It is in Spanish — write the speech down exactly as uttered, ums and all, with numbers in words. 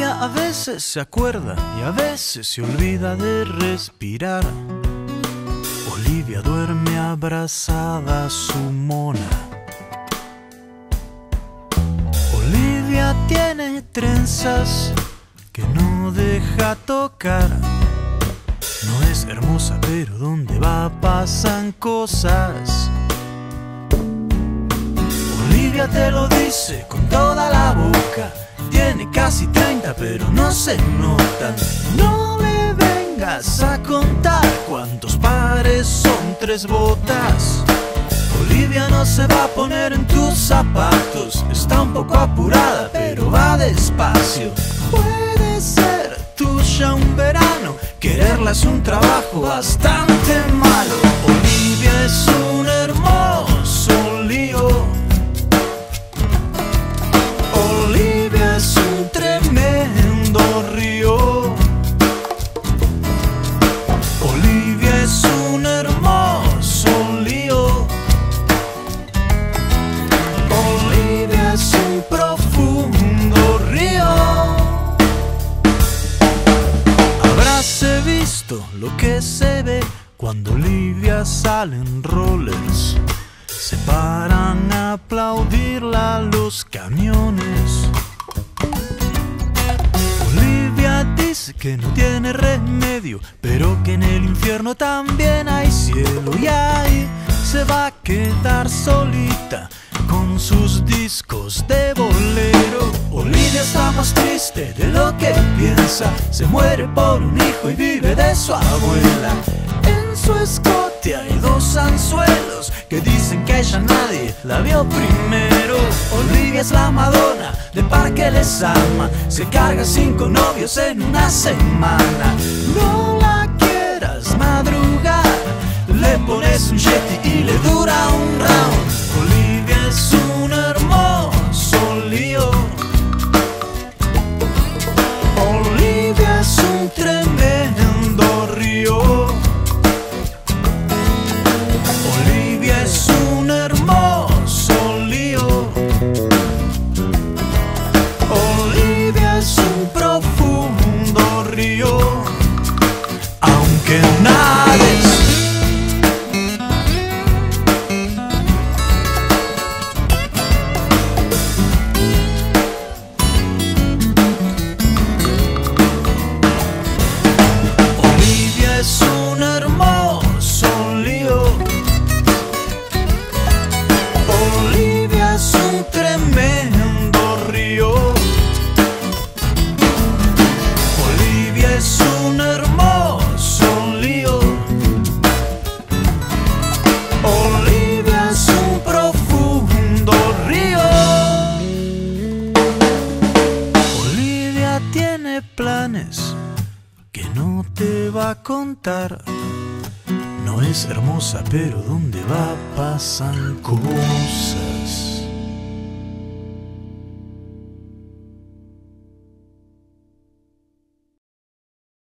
Olivia a veces se acuerda y a veces se olvida de respirar. Olivia duerme abrazada a su mona. Olivia tiene trenzas que no deja tocar. No es hermosa, pero donde va pasan cosas. Olivia te lo dice con toda la boca. Tiene casi treinta, pero no se notan. No le vengas a contar cuántos pares son tres botas. Olivia no se va a poner en tus zapatos. Está un poco apurada, pero va despacio. Puede ser tuya un verano. Quererla es un trabajo bastante malo. Olivia es un hermoso lío. Olivia es un tremendo río. Olivia es un hermoso lío. Olivia es un profundo río. Habráse visto lo que se ve cuando Olivia sale en rollers. Se paran a aplaudirla los camiones. Olivia dice que no tiene remedio, pero que en el infierno también hay cielo. Y ahí se va a quedar solita con sus discos de bolero. Olivia está más triste de lo que piensa. Se muere por un hijo y vive de su abuela. En su escote hay dos anzuelos que dicen que ella nadie la vio primero. Olivia es la Madonna de Parque Les Ama. Se carga cinco novios en una semana. No la quieras madrugar, le pones un Yeti y le dura un round. Olivia es un hermoso lío. Olivia es un tremendo río. Olivia es un hermoso lío. Olivia es un profundo río. Aunque nades. Es un hermoso lío. Olivia es un tremendo río. Olivia es un hermoso lío. Olivia es un profundo río. Olivia tiene planes que no te va a contar. No es hermosa, pero donde va pasan cosas.